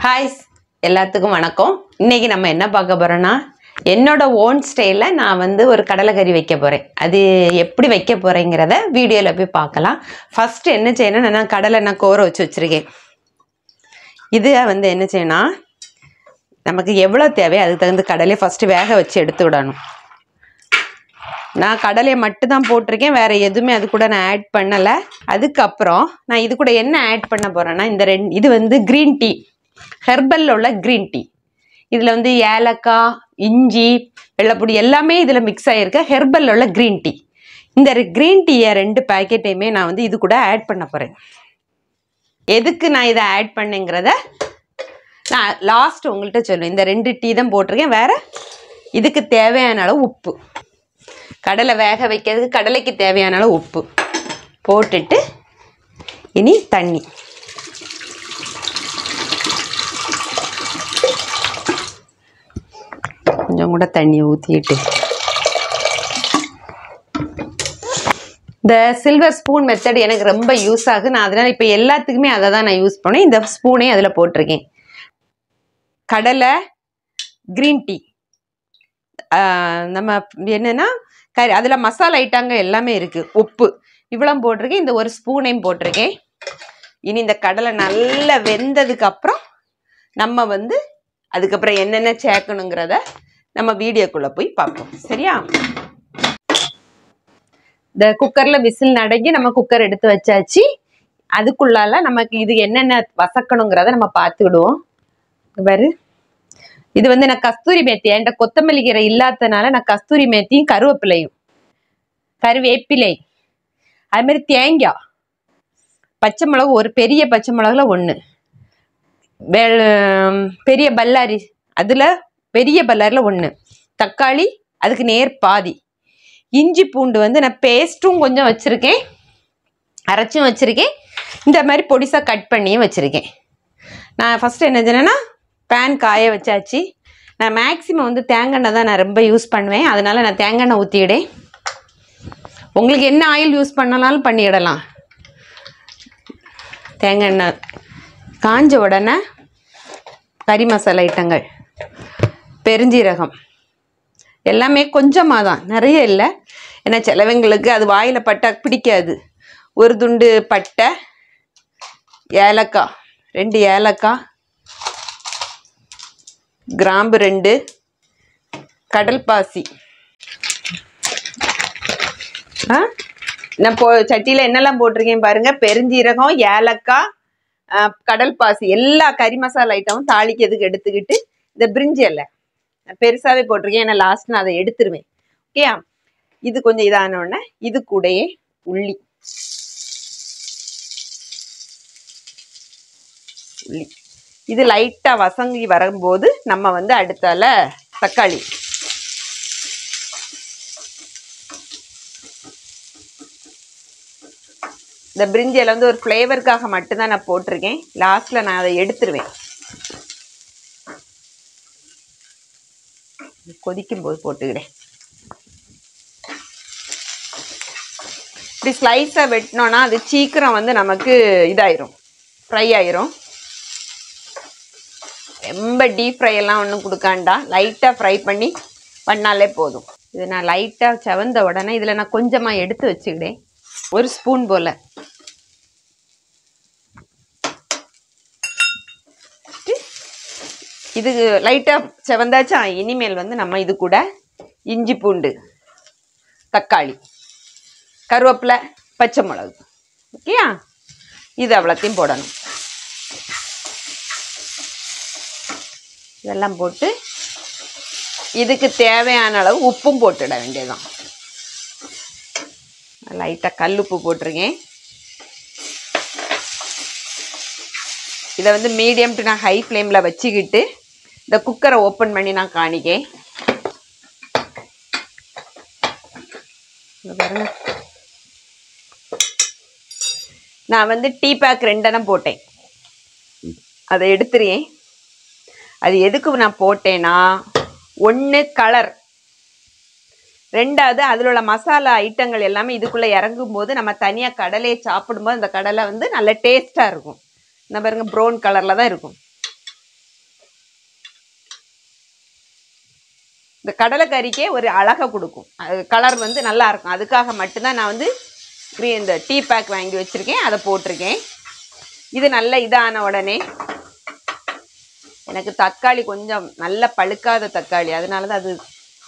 Hi எல்லாத்துக்கும் வணக்கம். இன்னைக்கு நம்ம என்ன பார்க்க போறோம்னா என்னோட ஓன் ஸ்டைல்ல நான் வந்து ஒரு கடலைக்கறி வைக்க போறேன். அது எப்படி வைக்க போறேங்கிறத வீடியோல போய் பார்க்கலாம். ஃபர்ஸ்ட் என்ன செய்யணும், நான் கடலை கோர வச்சு வச்சிருக்கேன். இது வந்து என்ன செய்யணும், நமக்கு எவ்வளோ தேவையோ அதுக்கு தகுந்த கடலையை ஃபர்ஸ்ட் வேக வச்சு எடுத்து விடணும். நான் கடலையை மட்டும் தான் போட்டிருக்கேன், வேற எதுவுமே அது கூட நான் ஆட் பண்ணலை. அதுக்கப்புறம் நான் இது கூட என்ன ஆட் பண்ண போறேன்னா, இது வந்து கிரீன் டீ, ஹெர்பல்ல உள்ள கிரீன் டீ. இதில் வந்து ஏலக்காய், இஞ்சி, வெள்ளைப்பொடி எல்லாமே இதில் மிக்ஸ் ஆகிருக்க ஹெர்பல்ல உள்ள கிரீன் டீ. இந்த கிரீன் டீயை 2 பேக்கெட்டையுமே நான் வந்து இது கூட ஆட் பண்ண போகிறேன். எதுக்கு நான் இதை ஆட் பண்ணேங்கிறத நான் லாஸ்ட் உங்கள்கிட்ட சொல்லுவேன். இந்த 2 டீ தான் போட்டிருக்கேன். வேற இதுக்கு தேவையான அளவு உப்பு, கடலை வேக வைக்கிறதுக்கு கடலைக்கு தேவையான அளவு உப்பு போட்டுட்டு இனி தண்ணி, கொஞ்சம் கூட தண்ணியை ஊற்றிட்டு, இந்த சில்வர் ஸ்பூன் மெத்தட் எனக்கு ரொம்ப யூஸ் ஆகுது. நான் அதனால் இப்போ எல்லாத்துக்குமே அதை தான் நான் யூஸ் பண்ணேன். இந்த ஸ்பூனே அதில் போட்டிருக்கேன். கடலை, கிரீன் டீ, நம்ம என்னென்னா கறி, அதில் மசாலா ஐட்டங்க எல்லாமே இருக்குது. உப்பு இவ்வளோ போட்டிருக்கேன். இந்த ஒரு ஸ்பூனையும் போட்டிருக்கேன். இனி இந்த கடலை நல்லா வெந்ததுக்கு அப்புறம் நம்ம வந்து அதுக்கப்புறம் என்னென்ன சேர்க்கணுங்கிறத நம்ம வீடியோக்குள்ளே போய் பார்ப்போம். சரியா? இந்த குக்கரில் விசில் நடங்கி நம்ம குக்கர் எடுத்து வச்சாச்சு. அதுக்குள்ளால நமக்கு இது என்னென்ன வசக்கணுங்கிறத நம்ம பார்த்துக்கிடுவோம். பாரு, இது வந்து நான் கஸ்தூரி மேத்தி, என்கிட்ட கொத்தமல்லி கீரை இல்லாதனால நான் கஸ்தூரி மேத்தியும் கருவேப்பிலையும், கருவேப்பிலை, அது மாதிரி தேங்காய், பச்சை மிளகு, ஒரு பெரிய பச்சை மிளகுல 1, பெரிய பல்லாரி, அதில் பெரிய பல்லாரியில் 1, தக்காளி அதுக்கு நேர் பாதி, இஞ்சி பூண்டு வந்து நான் பேஸ்ட்டும் கொஞ்சம் வச்சுருக்கேன், அரைச்சும் வச்சுருக்கேன், இந்த மாதிரி பொடிசாக கட் பண்ணியும் வச்சுருக்கேன். நான் ஃபஸ்ட்டு என்ன செஞ்சேன்னா, பேன் காய வச்சாச்சு. நான் மேக்ஸிமம் வந்து தேங்காய் எண்ணெய் தான் நான் ரொம்ப யூஸ் பண்ணுவேன். அதனால் நான் தேங்காய் எண்ணெய் ஊற்றிவிடேன். உங்களுக்கு என்ன ஆயில் யூஸ் பண்ணனாலும் பண்ணிடலாம். தேங்காய் எண்ணெய் காஞ்ச உடனே கறி மசாலா ஐட்டங்கள், பெருஞ்சீரகம் எல்லாமே கொஞ்சமாக தான், நிறைய இல்லை. ஏன்னா சிலவங்களுக்கு அது வாயில் பட்டா பிடிக்காது. ஒரு துண்டு பட்டை, ஏலக்காய் 2 ஏலக்காய், கிராம்பு 2, கடல் பாசி. நான் சட்டியில் என்னெல்லாம் போட்டிருக்கேன் பாருங்கள். பெருஞ்சீரகம், ஏலக்காய், கடல் பாசி, எல்லா கறி மசாலா ஐட்டமும் தாளிக்கிறதுக்கு எடுத்துக்கிட்டு, இந்த பிரிஞ்சி இலை பெருசாகவே போட்டிருக்கேன். ஏன்னா லாஸ்ட் நான் அதை எடுத்துருவேன். ஓகேயா? இது கொஞ்சம் இதானோடனே இது கூடயே உள்ளி, இது லைட்டாக வசங்கி வரும்போது நம்ம வந்து அடுத்தால தக்காளி, இந்த பிரிஞ்சியில் வந்து ஒரு ஃப்ளேவருக்காக மட்டும்தான் நான் போட்டிருக்கேன். லாஸ்ட்டில் நான் அதை எடுத்துருவேன். கொதிக்கும் போது போட்டுக்கிறேன். இப்படி ஸ்லைஸாக வெட்டினோன்னா அது சீக்கிரம் வந்து நமக்கு இதாயிரும், ஃப்ரை ஆயிரும். ரொம்ப டீப் ஃப்ரை எல்லாம் ஒன்றும் கொடுக்காண்டா, லைட்டாக ஃப்ரை பண்ணாலே போதும். இது நான் லைட்டாக செவந்த உடனே இதில் நான் கொஞ்சமாக எடுத்து வச்சுக்கிட்டேன், 1 ஸ்பூன் போல். இது லைட்டாக செவந்தாச்சா, இனிமேல் வந்து நம்ம இது கூட இஞ்சி பூண்டு, தக்காளி, கருவேப்பிலை, பச்சை மிளகு, ஓகேயா? இது அவ்வளோத்தையும் போடணும். இதெல்லாம் போட்டு இதுக்கு தேவையான அளவு உப்பும் போட்டுட வேண்டியதுதான். லைட்டாக கல்லுப்பு போட்டிருக்கேன். இதை வந்து மீடியம் டு நான் ஹை ஃப்ளேமில் வச்சுக்கிட்டு இந்த குக்கரை ஓப்பன் பண்ணி நான் காணிக்கேன். பாருங்க, நான் வந்து டீ பேக் 2 போட்டேன். அதை எடுத்துறேன். அது எதுக்கு நான் போட்டேன்னா, 1 கலர், 2வது அதில் உள்ள மசாலா ஐட்டங்கள் எல்லாமே இதுக்குள்ளே இறங்கும் போது நம்ம தனியாக கடலையை சாப்பிடும்போது அந்த கடலை வந்து நல்ல டேஸ்ட்டாக இருக்கும். இந்த பாருங்க, ப்ரௌன் கலரில் தான் இருக்கும். இந்த கடலைக்கறிக்கே ஒரு அழகை கொடுக்கும். அது கலர் வந்து நல்லா இருக்கும். அதுக்காக மட்டும்தான் நான் வந்து இந்த டீ பேக் வாங்கி வச்சுருக்கேன், அதை போட்டிருக்கேன். இது நல்ல இதான உடனே எனக்கு தக்காளி கொஞ்சம் நல்ல பழுக்காத தக்காளி, அதனால தான் அது.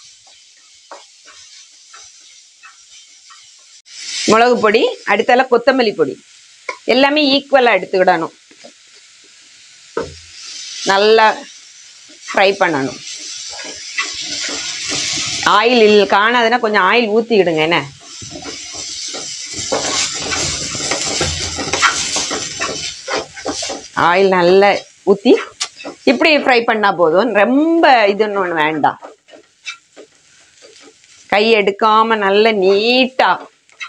மிளகு பொடி, அடுத்தால கொத்தமல்லி பொடி எல்லாமே ஈக்குவலாக எடுத்துக்கிடணும். நல்லா ஃப்ரை பண்ணணும். ஆயில் காணாதுன்னா கொஞ்சம் ஆயில் ஊற்றிக்கிடுங்க. என்ன ஆயில் நல்லா ஊற்றி இப்படி ஃப்ரை பண்ணால் போதும். ரொம்ப இதுன்னு ஒன்று வேண்டாம். கை எடுக்காம நல்ல நீட்டாக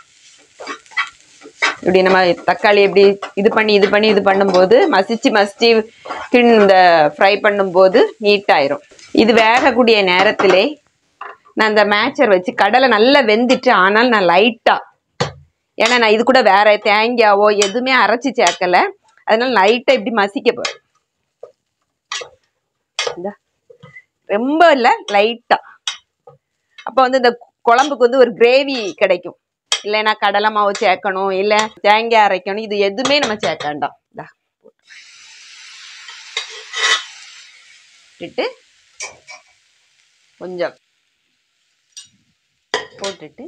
இப்படி நம்ம தக்காளி எப்படி இது பண்ணும்போது மசிச்சு இந்த ஃப்ரை பண்ணும்போது நீட்டாயிரும். இது வேகக்கூடிய நேரத்திலே நான் இந்த மேட்சர் வச்சு கடலை நல்லா வெந்துட்டு, ஆனால் நான் லைட்டாக, ஏன்னா நான் இது கூட வேற தேங்காவோ எதுவுமே அரைச்சி சேர்க்கலை, அதனால லைட்டாக இப்படி மசிக்க போகிறேன். ரொம்ப இல்லை, லைட்டாக. அப்போ வந்து இந்த குழம்புக்கு வந்து ஒரு கிரேவி கிடைக்கும். இல்லைன்னா கடலை மாவு சேர்க்கணும், இல்லை தேங்காய் அரைக்கணும், இது எதுவுமே நம்ம சேர்க்க வேண்டாம். போட்டுட்டு கொஞ்சம் போட்டுட்டு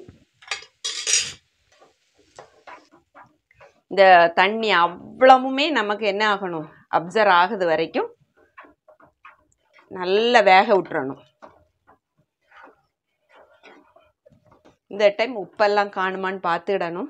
இந்த தண்ணி அவ்வளவுமே நமக்கு என்ன ஆகணும், அப்சர்வ் ஆகுது வரைக்கும் நல்லா வேக விட்டுறணும். இந்த டைம் உப்பெல்லாம் காணுமான்னு பார்த்துடணும்.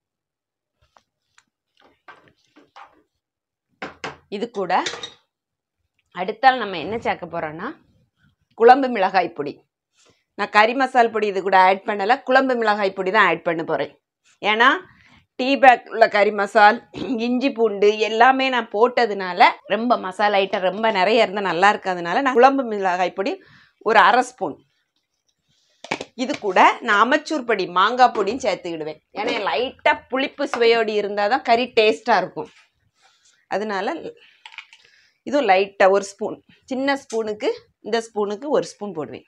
இது கூட அடுத்தால் நம்ம என்ன சேர்க்க போறோம்னா குழம்பு மிளகாய் பொடி. நான் கறி மசால் பொடி இது கூட ஆட் பண்ணலை, குழம்பு மிளகாய் பொடி தான் ஆட் பண்ண போகிறேன். ஏன்னா டீ பேக் உள்ள கறி மசால், இஞ்சி பூண்டு எல்லாமே நான் போட்டதுனால ரொம்ப மசாலா ஐட்டம் ரொம்ப நிறைய இருந்தால் நல்லா இருக்காதனால நான் குழம்பு மிளகாய் பொடி ஒரு 1/2 ஸ்பூன். இது கூட நான் அமச்சூர் பொடி மாங்காய் பொடியும் சேர்த்துக்கிடுவேன். ஏன்னா லைட்டாக புளிப்பு சுவையோடு இருந்தால் தான் கறி டேஸ்ட்டாக இருக்கும். அதனால இதுவும் லைட்டாக 1 ஸ்பூன், சின்ன ஸ்பூனுக்கு இந்த ஸ்பூனுக்கு 1 ஸ்பூன் போடுவேன்.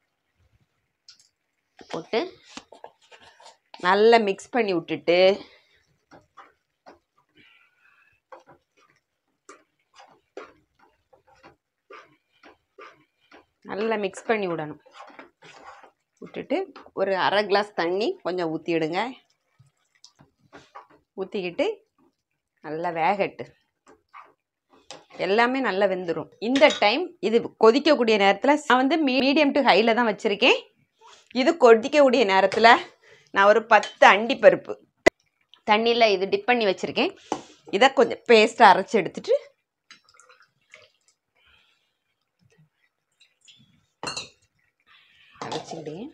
போட்டு நல்லா மிக்ஸ் பண்ணி விட்டுட்டு நல்லா மிக்ஸ் பண்ணி விடணும். விட்டுட்டு ஒரு 1/2 கிளாஸ் தண்ணி கொஞ்சம் ஊற்றிடுங்க. ஊற்றிக்கிட்டு நல்லா வேகட்டு, எல்லாமே நல்லா வெந்துடும். இந்த டைம் இது கொதிக்கக்கூடிய நேரத்தில் நான் வந்து மீடியம் டு ஹையில் தான் வச்சுருக்கேன். இது கொதிக்கக்கூடிய நேரத்தில் நான் ஒரு 10 அண்டி பருப்பு தண்ணியில் இது டிப் பண்ணி வச்சுருக்கேன். இதை கொஞ்சம் பேஸ்ட்டாக அரைச்சி எடுத்துட்டு அரைச்சிக்கிட்டேன்.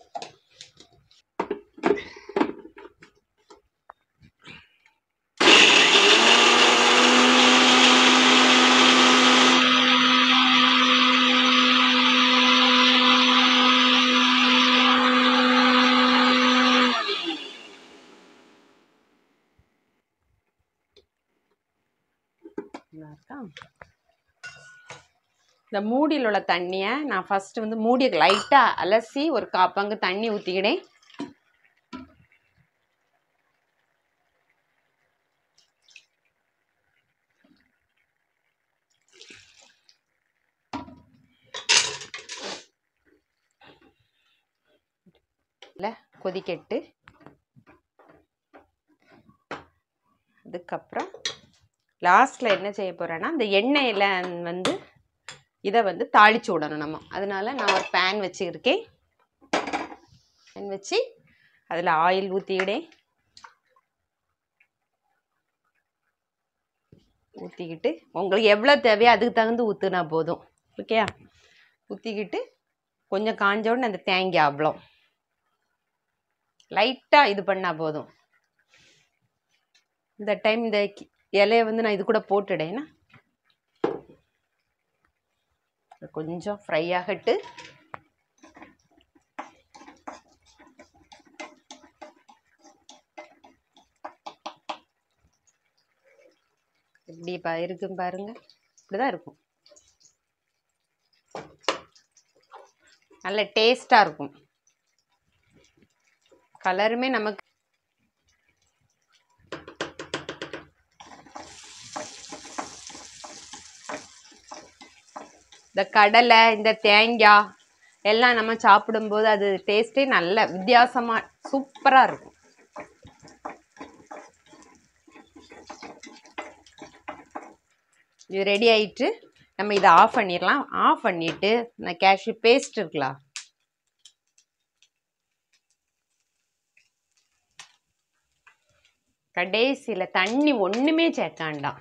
இந்த மூடியில் உள்ள தண்ணியை நான் ஃபர்ஸ்ட் வந்து மூடியை லைட்டாக அலசி ஒரு 1/4 பங்கு தண்ணி ஊற்றிக்கினேன். கொதிக்கட்டு. அதுக்கப்புறம் லாஸ்ட்டில் என்ன செய்ய போகிறேன்னா இந்த எண்ணெயில் வந்து இதை வந்து தாளித்து விடணும் நம்ம. அதனால நான் ஒரு பேன் வச்சுருக்கேன். பேன் வச்சு அதில் ஆயில் ஊற்றிக்கிட்டேன். ஊற்றிக்கிட்டு உங்களுக்கு எவ்வளோ தேவையோ அதுக்கு தகுந்து ஊற்றுனா போதும். ஓகே, ஊற்றிக்கிட்டு கொஞ்சம் காஞ்ச உடனே அந்த தேங்காய் அவ்வளோ லைட்டாக இது பண்ணால் போதும். இந்த டைம் இந்த இலையை வந்து நான் இது கூட போட்டுடேன்னா கொஞ்சம் ஃப்ரை ஆகட்டு. எப்படி இருக்கும் பாருங்க, இப்படிதான் இருக்கும். நல்ல டேஸ்ட்டாக இருக்கும். கலருமே நமக்கு இந்த கடலை இந்த தேங்காய் எல்லாம் நம்ம சாப்பிடும்போது அது டேஸ்ட்டே நல்ல வித்தியாசமாக சூப்பராக இருக்கும். இது ரெடி ஆயிட்டு நம்ம இதை ஆஃப் பண்ணிடலாம். ஆஃப் பண்ணிட்டு இந்த கேஷ்யூ பேஸ்ட் இருக்கலாம், கடைசியில் தண்ணி ஒன்றுமே சேர்க்காண்டாம்.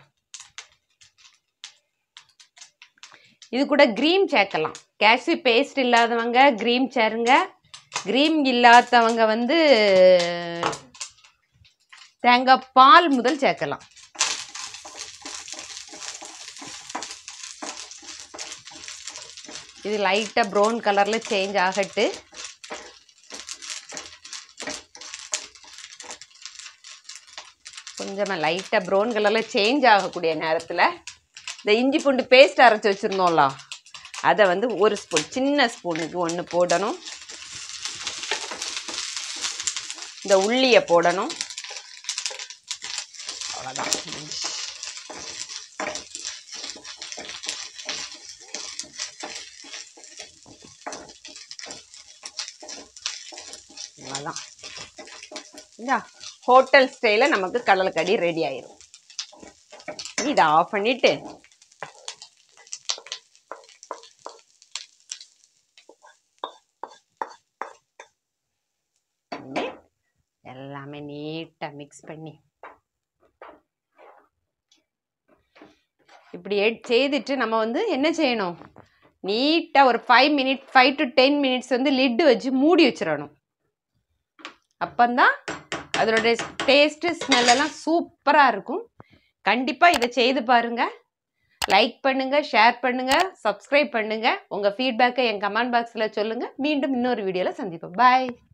இது கூட க்ரீம் சேர்க்கலாம். கேஷ்யூ பேஸ்ட் இல்லாதவங்க க்ரீம் சேருங்க. க்ரீம் இல்லாதவங்க வந்து தேங்காய் பால் முதல் சேர்க்கலாம். இது லைட்டாக ப்ரௌன் கலரில் சேஞ்ச் ஆகட்டு. கொஞ்சமாக லைட்டாக ப்ரௌன் கலரில் சேஞ்ச் ஆகக்கூடிய நேரத்தில் இந்த இஞ்சி பூண்டு பேஸ்ட் அரைச்சி வச்சுருந்தோம்ல, அதை வந்து ஒரு ஸ்பூன், சின்ன ஸ்பூனுக்கு 1 போடணும். இந்த உள்ளியை போடணும். அவ்வளோதான். அவ்வளோதான். இந்த ஹோட்டல் ஸ்டைலில் நமக்கு கடலைக்கறி ரெடி ஆயிரும். இதை ஆஃப் பண்ணிட்டு எல்லாமே நீட்டாக மிக்ஸ் பண்ணி இப்படி செய்துட்டு நம்ம வந்து என்ன செய்யணும், நீட்டாக ஒரு 5 to 10 minutes வந்து லிட்டு வச்சு மூடி வச்சிடணும். அப்பந்தான் அதோடைய டேஸ்ட்டு ஸ்மெல்லாம் சூப்பராக இருக்கும். கண்டிப்பாக இதை செய்து பாருங்கள். லைக் பண்ணுங்கள், ஷேர் பண்ணுங்கள், சப்ஸ்கிரைப் பண்ணுங்கள். உங்கள் ஃபீட்பேக்கை என் கமெண்ட் பாக்ஸில் சொல்லுங்கள். மீண்டும் இன்னொரு வீடியோவில் சந்திப்போம். பாய்.